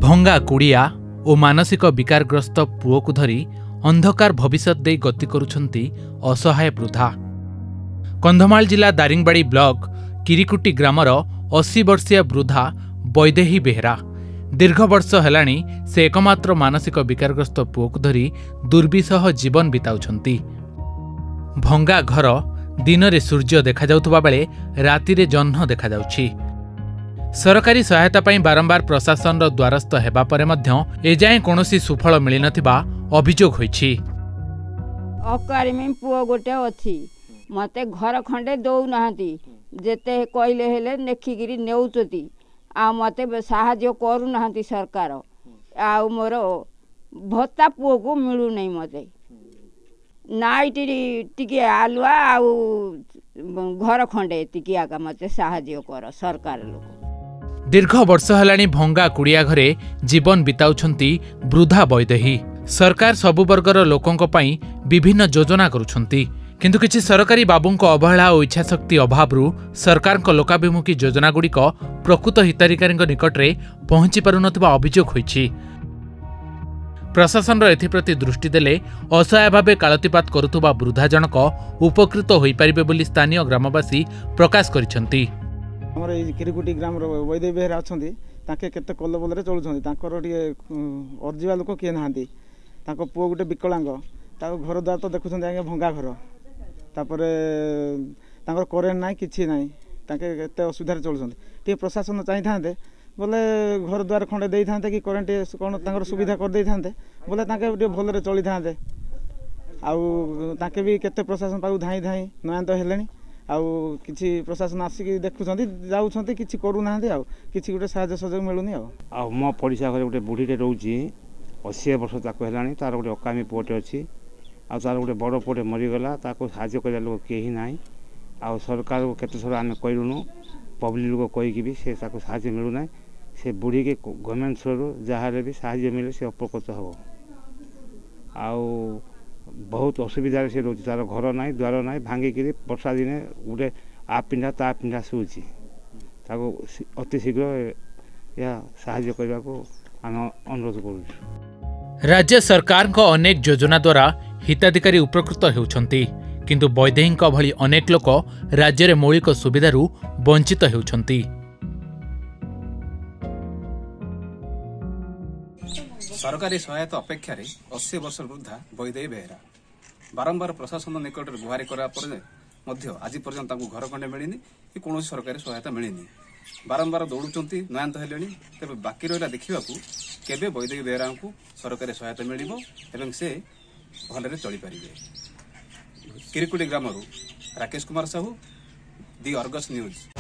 भंगा कुड़िया और मानसिक विकारग्रस्त पुओ को धरी अंधकार भविष्य दे गति करुछंती असहाय वृद्धा। कंधमाल जिला दारिंगबाड़ी ब्लॉक किरिकुटी ग्रामर 80 वर्षीय वृद्धा वैदेही बेहरा दीर्घ वर्ष हेलाणी से एकमात्र मानसिक विकारग्रस्त पुओ को धरी दुर्विसह जीवन बिताउछंती। भंगा घर दिन रे सूर्य देखा जाउतबा बेले राति रे जह्न देखा जाउछि। सरकारी सहायता पाई बारंबार प्रशासन द्वारस्थ हेबा परे मध्य एजाए कोनोसी सुफल मिली नथिबा अभियोग होइछि। अकारी में पुओ गोटे अछि मते घर खंडे दौ नाहंती जेते कहले हेले नेखिगिरी नेउचती आ मते सहाय्य करू नाहंती सरकार आ मोर भत्ता पुओ को मिलू नहीं मते नाइट टिके आलुआ आ घर खंडे टिके आगा मते सहाय्य कर सरकार लोक। दीर्घ वर्ष हेलाणी भंगा कुड़िया घरे जीवन बिताउछंती वृद्धा वैदेही। सरकार सबु वर्गर लोकंक पई विभिन्न योजना करुछंती किंतु किछि सरकारी बाबूंक अवहेला और इच्छाशक्ति अभावरु सरकारक लोकाभिमुखी योजना गुड़िक प्रकृत हिताधिकारीक निकटरे पहुंची पारुनथिबा अभियोग होइछि। प्रशासन एथिप्रति दृष्टि देले असहाय भावे कालतीपात करुथुबा वृद्धा जनक उपकृत होई परिबे बोली स्थानीय ग्रामवासी प्रकाश करिसंती। हमर किरिकुटी ग्राम वैदेही बेहरा अछंती ताके केते कल्लबलरे चलुछंती ताकर टिके अर्जिवा लोक किए नाहंती ताको पुओ गुटे विकलांग ताको घर द्वार तो देखुछंती आगे भंगा घर तापरे ताकर करेंट नाही किछि नाही ताके केते असुविधा चलुछंती टिके प्रशासन चाहि थांते बोले घर द्वार खंडे देई थांते कि करेंट कोन ताकर सुविधा कर देई थांते बोले ताके टिके भलरे चली थांते आउ ताके भी केते प्रशासन पाउ धाई धाई नयंत हेलेनी आउ किछि प्रशासन आसिक देखुछंती जाउछंती किछि करू नाहंती आउ किछि गुटे सहायता सहयोग मिलुनी आउ मो पड़िसा घरे गुटे बुढ़ीटे रहउची 80 वर्ष ताको हेलानी तार गुटे अकामी पुओटे अछि आ तार गुटे बड़ पुओटे मरिगला ताको सहायता करिया लोक केही नाही आ सरकार को केते थोड़ा आमे कइरुनु पब्लिक लोक कहि कि भी से ताको सहायता मिलु नाही से बुढ़ी के गवर्नमेंट थ्रू जहारे भी सहायता मिले से उपकृत हो आउ बहुत असुविधा से रोच तार घर ना द्वार ना भांगिकी वर्षा दिने गोटे आ पिंडा ता पिंडा शुची अति शीघ्र या साहाय्य करने को आम अनुरोध कर। राज्य सरकार को अनेक योजना द्वारा हिताधिकारी उपकृत होउछंती किंतु वैदेही भली अनेक लोक राज्य रे मौलिक सुविधारू वंचित होउछंती। सरकारी सहायता अपेक्षा 80 वर्ष वृद्धा वैदेही बेहरा बारंबार प्रशासन निकट गुहारि करा आज पर्यंत घर खंडे मिलनी कि कौन सरकारी सहायता मिलनी बारंबार दौड़ुंट नयांत हेले तेज बाकी रहा देखा केवे वैदेही बेहरा को सरकारी सहायता मिल से भलरे चली पारे। किरिकुटी ग्रामरू Rakesh Kumar Sahu, the Argus news.